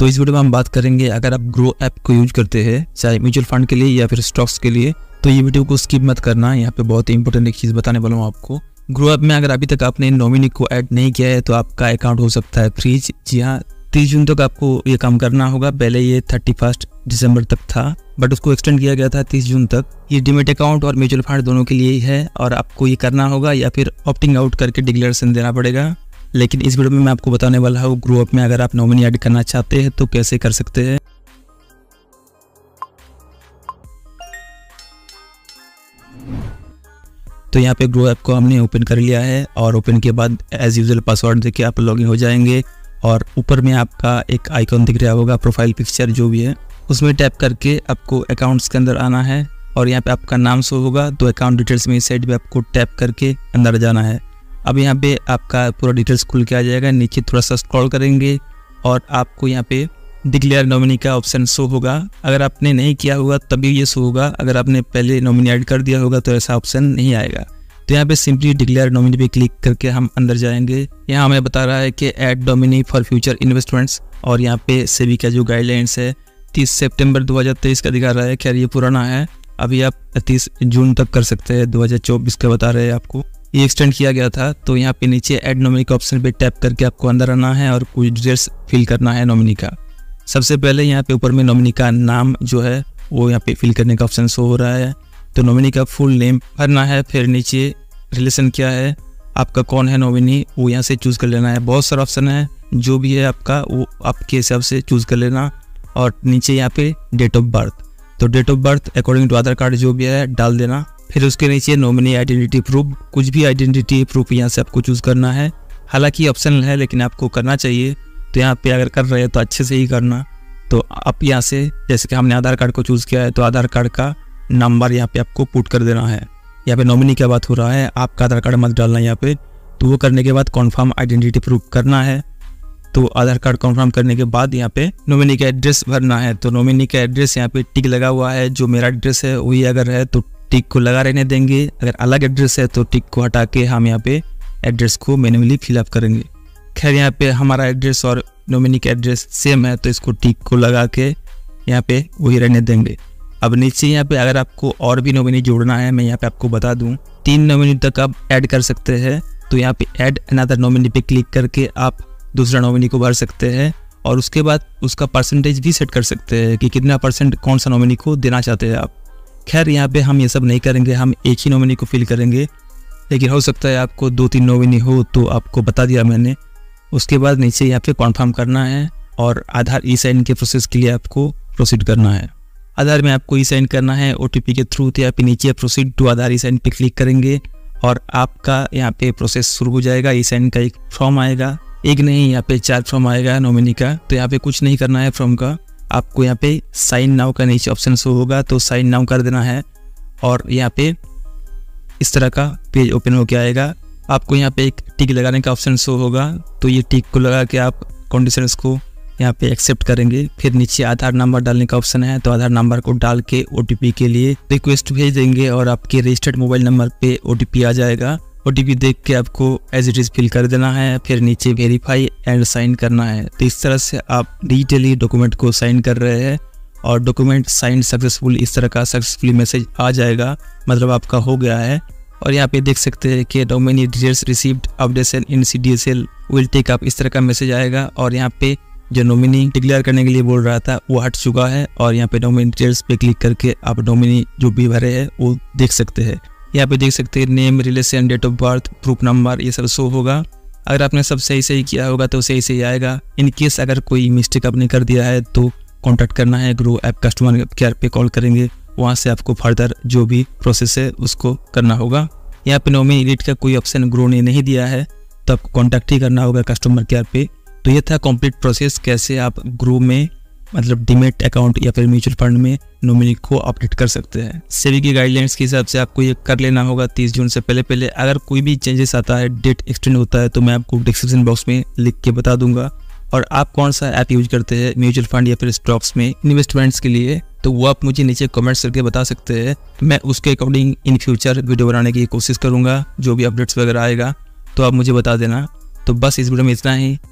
तो इस वीडियो में हम बात करेंगे, अगर आप ग्रो ऐप को यूज करते हैं चाहे म्यूचुअल फंड के लिए या फिर स्टॉक्स के लिए, तो ये वीडियो को स्किप मत करना। यहाँ पे बहुत ही इंपॉर्टेंट एक चीज़ बताने वाला हूँ आपको। ग्रो ऐप में अगर अभी तक आपने नॉमिनी को ऐड नहीं किया है तो आपका अकाउंट हो सकता है फ्रीज। जी हाँ, 30 जून तक आपको ये काम करना होगा। पहले ये 31 दिसंबर तक था, बट उसको एक्सटेंड किया गया था 30 जून तक। ये डीमेट अकाउंट और म्यूचुअल फंड दोनों के लिए ही है और आपको ये करना होगा या फिर ऑप्टिंग आउट करके डिक्लेरेशन देना पड़ेगा। लेकिन इस वीडियो में मैं आपको बताने वाला हूँ ग्रो ऐप में अगर आप नॉमिनी ऐड करना चाहते हैं तो कैसे कर सकते हैं। तो यहाँ पे ग्रो ऐप को हमने ओपन कर लिया है और ओपन के बाद एज यूजुअल पासवर्ड देके आप लॉगिन हो जाएंगे और ऊपर में आपका एक आइकॉन दिख रहा होगा, प्रोफाइल पिक्चर जो भी है, उसमें टैप करके आपको अकाउंट्स के अंदर आना है और यहाँ पे आपका नाम शो होगा। तो अकाउंट डिटेल्स में इस साइड पे आपको टैप करके अंदर जाना है। अब यहाँ पे आपका पूरा डिटेल्स खुल के आ जाएगा। नीचे थोड़ा सा स्क्रॉल करेंगे और आपको यहाँ पे डिक्लेयर नॉमिनी का ऑप्शन शो होगा। अगर आपने नहीं किया होगा तभी ये शो होगा, अगर आपने पहले नॉमिनी ऐड कर दिया होगा तो ऐसा ऑप्शन नहीं आएगा। तो यहाँ पे सिंपली डिक्लेयर नॉमिनी पे क्लिक करके हम अंदर जाएंगे। यहाँ हमें बता रहा है कि add nominee for future investments और यहाँ पे सेबी का जो गाइडलाइंस है 30 सितंबर 2023 का दिखा रहा है। खैर ये पुराना है, अभी आप 30 जून तक कर सकते हैं, 2024 का बता रहे हैं आपको। ये एक्सटेंड किया गया था। तो यहाँ पे नीचे ऐड नॉमिनी के ऑप्शन पे टैप करके आपको अंदर आना है और कुछ डिटेल्स फिल करना है नॉमिनी का। सबसे पहले यहाँ पे ऊपर में नॉमिनी का नाम जो है वो यहाँ पे फिल करने का ऑप्शन शो हो रहा है। तो नॉमिनी का फुल नेम भरना है। फिर नीचे रिलेशन क्या है, आपका कौन है नॉमिनी, वो यहाँ से चूज़ कर लेना है। बहुत सारा ऑप्शन है, जो भी है आपका वो आपके हिसाब से चूज़ कर लेना। और नीचे यहाँ पे डेट ऑफ बर्थ, तो date of birth according to Aadhaar card जो भी है डाल देना। फिर उसके नीचे नॉमिनी आइडेंटिटी प्रूफ, कुछ भी आइडेंटिटी प्रूफ यहाँ से आपको चूज़ करना है। हालांकि ऑप्शनल है लेकिन आपको करना चाहिए। तो यहाँ पे अगर कर रहे हैं तो अच्छे से ही करना। तो आप यहाँ से जैसे कि हमने आधार कार्ड को चूज़ किया है तो आधार कार्ड का नंबर यहाँ पे आपको पुट कर देना है। यहाँ पे नॉमिनी क्या बात हो रहा है, आपका आधार कार्ड मत डालना यहाँ पे। तो वो करने के बाद कॉन्फर्म आइडेंटिटी प्रूफ करना है। तो आधार कार्ड कॉन्फर्म करने के बाद यहाँ पे नॉमिनी का एड्रेस भरना है। तो नॉमिनी का एड्रेस यहाँ पे टिक लगा हुआ है, जो मेरा एड्रेस है वही अगर है तो टिक को लगा रहने देंगे। अगर अलग एड्रेस है तो टिक को हटा के हम यहाँ पे एड्रेस को मैन्युअली फिलअप करेंगे। खैर यहाँ पे हमारा एड्रेस और नॉमिनी का एड्रेस सेम है तो इसको टिक को लगा के यहाँ पे वही रहने देंगे। अब नीचे यहाँ पे अगर आपको और भी नॉमिनी जोड़ना है, मैं यहाँ पे आपको बता दूँ 3 नॉमिनी तक आप ऐड कर सकते हैं। तो यहाँ पे ऐड अनदर नॉमिनी पे क्लिक करके आप दूसरा नॉमिनी को भर सकते हैं और उसके बाद उसका परसेंटेज भी सेट कर सकते हैं कि कितना % कौन सा नॉमिनी को देना चाहते हैं आप। खैर यहाँ पे हम ये सब नहीं करेंगे, हम एक ही नॉमिनी को फिल करेंगे। लेकिन हो सकता है आपको 2-3 नॉमिनी हो तो आपको बता दिया मैंने। उसके बाद नीचे यहाँ पे कॉन्फर्म करना है और आधार ई साइन के प्रोसेस के लिए आपको प्रोसीड करना है। आधार में आपको ई साइन करना है OTP के थ्रू। तो यहाँ पे नीचे proceed to Aadhaar e sign पे क्लिक करेंगे और आपका यहाँ पे प्रोसेस शुरू हो जाएगा। ई साइन का एक फॉर्म आएगा, एक नहीं यहाँ पे 4 फॉर्म आएगा नॉमिनी का। तो यहाँ पे कुछ नहीं करना है फॉर्म का, आपको यहाँ पे साइन नाउ का नीचे ऑप्शन शो होगा तो साइन नाउ कर देना है और यहाँ पे इस तरह का पेज ओपन होके आएगा। आपको यहाँ पे एक टिक लगाने का ऑप्शन शो होगा, तो ये टिक को लगा के आप कंडीशंस को यहाँ पे एक्सेप्ट करेंगे। फिर नीचे आधार नंबर डालने का ऑप्शन है, तो आधार नंबर को डाल के OTP के लिए रिक्वेस्ट भेज देंगे और आपके रजिस्टर्ड मोबाइल नंबर पे OTP आ जाएगा। OTP देख के आपको एज इट इज़ फिल कर देना है। फिर नीचे वेरीफाई एंड साइन करना है। तो इस तरह से आप डिजिटली डॉक्यूमेंट को साइन कर रहे हैं और डॉक्यूमेंट साइन सक्सेसफुल, इस तरह का सक्सेसफुली मैसेज आ जाएगा, मतलब आपका हो गया है। और यहाँ पे देख सकते हैं कि nominee details received updation in CDSL will take up, इस तरह का मैसेज आएगा। और यहाँ पे जो नॉमिनी डिक्लेयर करने के लिए बोल रहा था वो हट चुका है और यहाँ पे नॉमिनी डिटेल्स पे क्लिक करके आप नॉमिनी जो भी भरे हैं वो देख सकते हैं। यहाँ पे देख सकते हैं name, relation, date of birth, proof number, ये सब शो होगा। अगर आपने सब सही किया होगा तो सही से ही आएगा। इन केस अगर कोई मिस्टेक आपने कर दिया है तो कॉन्टैक्ट करना है, ग्रो ऐप कस्टमर केयर पे कॉल करेंगे, वहाँ से आपको फर्दर जो भी प्रोसेस है उसको करना होगा। यहाँ पे नॉमिनी एडिट का कोई ऑप्शन ग्रो ने नहीं दिया है तो आपको कॉन्टैक्ट ही करना होगा कस्टमर केयर पे। तो ये था कंप्लीट प्रोसेस, कैसे आप ग्रो में मतलब डीमेट अकाउंट या फिर म्यूचुअल फंड में नॉमिनी को अपडेट कर सकते हैं। सेबी की गाइडलाइंस के हिसाब से आपको ये कर लेना होगा 30 जून से पहले। अगर कोई भी चेंजेस आता है, डेट एक्सटेंड होता है तो मैं आपको डिस्क्रिप्शन बॉक्स में लिख के बता दूंगा। और आप कौन सा ऐप यूज करते हैं म्यूचुअल फंड या फिर स्टॉक्स में इन्वेस्टमेंट्स के लिए, तो वो आप मुझे नीचे कमेंट्स करके बता सकते हैं। मैं उसके अकॉर्डिंग इन फ्यूचर वीडियो बनाने की कोशिश करूंगा। जो भी अपडेट्स वगैरह आएगा तो आप मुझे बता देना। तो बस इस वीडियो में इतना ही।